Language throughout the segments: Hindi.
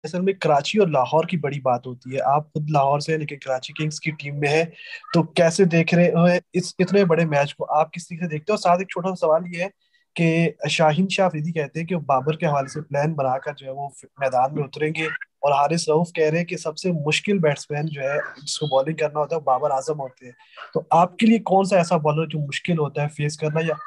असल में कराची और लाहौर की बड़ी बात होती है। आप खुद लाहौर से हैं लेकिन कराची किंग्स की टीम में है, तो कैसे देख रहे हो इस इतने बड़े मैच को? आप किस तरीके से देखते हो? और साथ एक छोटा सा सवाल ये है कि शाहीन शाह अफरीदी कहते हैं कि वो बाबर के हवाले से प्लान बनाकर जो है वो मैदान में उतरेंगे, और हारिस रऊफ कह रहे हैं कि सबसे मुश्किल बैट्समैन जो है जिसको बॉलिंग करना होता है वो बाबर आजम होते हैं। तो आपके लिए कौन सा ऐसा बॉलर जो मुश्किल होता है फेस करना? या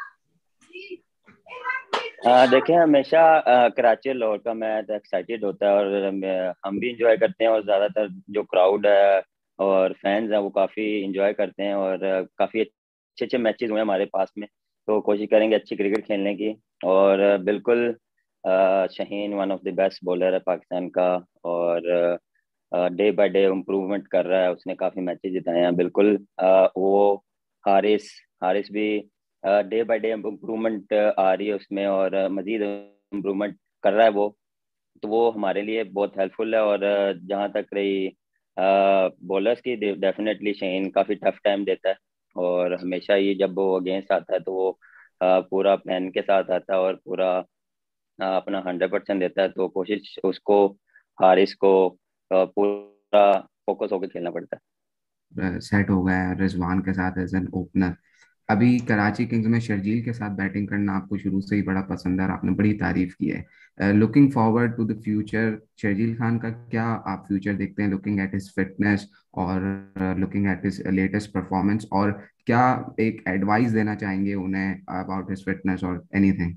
देखें, हमेशा कराची और लाहौर का मैच एक्साइटेड होता है, और हम भी इंजॉय करते हैं, और ज़्यादातर जो क्राउड है और फैंस हैं वो काफ़ी इंजॉय करते हैं, और काफ़ी अच्छे अच्छे मैचेस हुए हैं हमारे पास में। तो कोशिश करेंगे अच्छी क्रिकेट खेलने की। और बिल्कुल, Shaheen one of the best bowler है पाकिस्तान का, और डे बाय डे इम्प्रूवमेंट कर रहा है। उसने काफ़ी मैचेस जिताए हैं। बिल्कुल, वो हारिस हारिस भी डे बाय डे इम्प्रूवमेंट आ रही है उसमें, और मजीद इम्प्रूवमेंट कर रहा है वो। तो वो हमारे लिए बहुत हेल्पफुल है। और जहाँ तक रही बॉलर्स की, डेफिनेटली शहीन काफ़ी टफ टाइम देता है, और हमेशा ही जब वो अगेंस्ट आता है तो वो पूरा प्लान के साथ आता है, और पूरा अपना 100% देता है। तो कोशिश उसको, हारिस को, पूरा फोकस होकर खेलना पड़ता सेट हो गया है रिजवान के साथ एज एन ओपनर। अभी कराची किंग्स में शर्जील के साथ बैटिंग करना आपको शुरू से ही बड़ा पसंद है और आपने बड़ी तारीफ की है। Looking forward to the future, Sharjeel Khan का क्या आप फ्यूचर देखते हैं, लुकिंग एट हिज फिटनेस और looking at his latest performance, और क्या एक एडवाइस देना चाहेंगे उन्हें अबाउट हिज फिटनेस और एनीथिंग?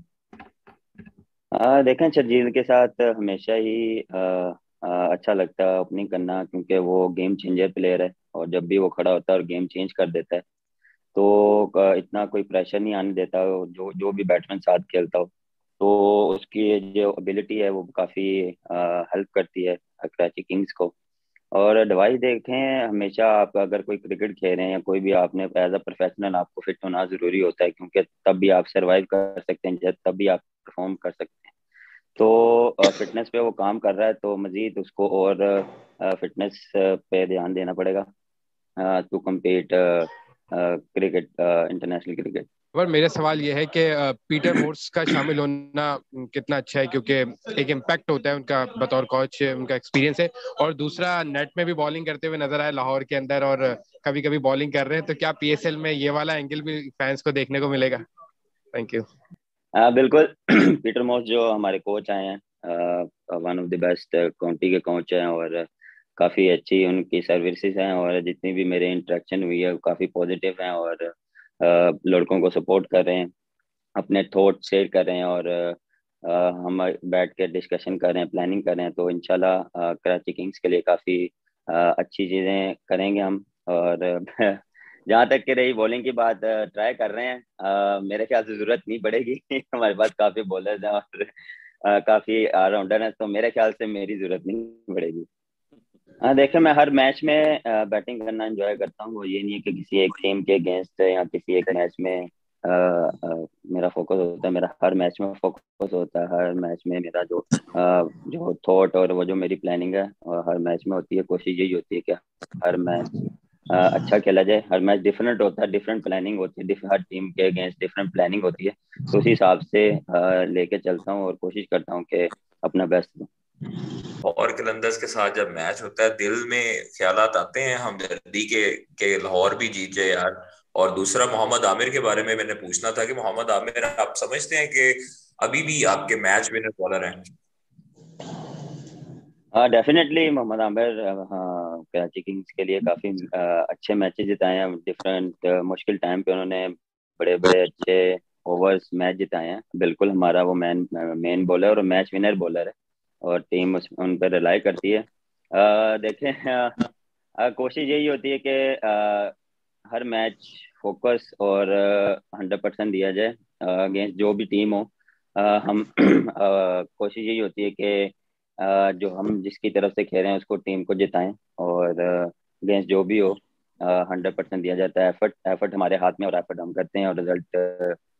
है। देखें, शर्जील के साथ हमेशा ही अच्छा लगता है ओपनिंग करना, क्योंकि वो गेम चेंजर प्लेयर है, और जब भी वो खड़ा होता है और गेम चेंज कर देता है, तो इतना कोई प्रेशर नहीं आने देता जो जो भी बैट्समैन साथ खेलता हो। तो उसकी जो एबिलिटी है वो काफ़ी हेल्प करती है कराची किंग्स को। और एडवाइस देखें, हमेशा आप अगर कोई क्रिकेट खेल रहे हैं या कोई भी, आपने एज अ प्रोफेशनल आपको फिट होना ज़रूरी होता है, क्योंकि तब भी आप सरवाइव कर सकते हैं, तब भी आप परफॉर्म कर सकते हैं। तो फिटनेस पे वो काम कर रहा है, तो मज़ीद उसको और फिटनेस पे ध्यान देना पड़ेगा to compete cricket, international cricket. पर मेरा सवाल यह है कि पीटर मोर्स का शामिल होना कितना अच्छा है, क्योंकि एक इम्पैक्ट होता है उनका बतौर कोच, उनका एक्सपीरियंस है। और दूसरा, नेट में भी बॉलिंग करते हुए नजर आए लाहौर के अंदर, और कभी कभी बॉलिंग कर रहे हैं, तो क्या पीएसएल में ये वाला एंगल भी फैंस को देखने को मिलेगा? Thank you. बिल्कुल। पीटर मॉस जो हमारे कोच आए हैं, one of the best county के कोच हैं, और काफ़ी अच्छी उनकी सर्विसेज हैं, और जितनी भी मेरे इंटरेक्शन हुई है वो काफ़ी पॉजिटिव हैं, और लड़कों को सपोर्ट कर रहे हैं, अपने थॉट शेयर कर रहे हैं, और हम बैठ के डिस्कशन कर रहे हैं, प्लानिंग कर रहे हैं। तो इंशाल्लाह कराची किंग्स के लिए काफ़ी अच्छी चीज़ें करेंगे हम। और जहाँ तक कि रही बॉलिंग की बात, ट्राई कर रहे हैं। मेरे ख्याल से ज़रूरत नहीं पड़ेगी। हमारे पास काफ़ी बॉलर्स हैं, और काफ़ी ऑलराउंडर हैं, तो मेरे ख्याल से मेरी ज़रूरत नहीं पड़ेगी। हाँ, देखिए, मैं हर मैच में बैटिंग करना एंजॉय करता हूँ। वो ये नहीं है कि किसी एक टीम के अगेंस्ट या किसी एक मैच में मेरा फोकस होता है। मेरा हर मैच में फोकस होता है। हर मैच में मेरा जो थॉट और वो जो मेरी प्लानिंग है, और हर मैच में होती है। कोशिश यही होती है कि हर मैच अच्छा खेला जाए। हर मैच डिफरेंट होता है, डिफरेंट प्लानिंग होती है, हर टीम के अगेंस्ट डिफरेंट प्लानिंग होती है। तो उसी हिसाब से लेके चलता हूँ, और कोशिश करता हूँ कि अपना बेस्ट दूँ। लाहौर कलंदर्स के साथ जब मैच होता है, दिल में ख्यालात आते हैं हमदर्दी के लाहौर भी जीत जाए यार। और दूसरा, मोहम्मद आमिर के बारे में मैंने पूछना था कि मोहम्मद आमिर, आप समझते हैं कि अभी भी आपके मैच विनर बॉलर हैं? हाँ, डेफिनेटली मोहम्मद आमिर, हाँ, कराची किंग्स के लिए काफ़ी अच्छे मैचेस जिताए हैं। डिफरेंट मुश्किल टाइम पे उन्होंने बड़े बड़े अच्छे ओवर्स मैच जिताए हैं। बिल्कुल, हमारा वो मेन बॉलर और मैच विनर बॉलर है, और टीम उन पर रिलाई करती है। देखें, कोशिश यही होती है कि हर मैच फोकस और 100% दिया जाए अगेंस्ट जो भी टीम हो। हम कोशिश यही होती है कि जो हम जिसकी तरफ से खेल रहे हैं उसको, टीम को जिताएं, और अगेंस्ट जो भी हो 100% दिया जाता है। एफर्ट एफर्ट हमारे हाथ में, और एफर्ट हम करते हैं, और रिजल्ट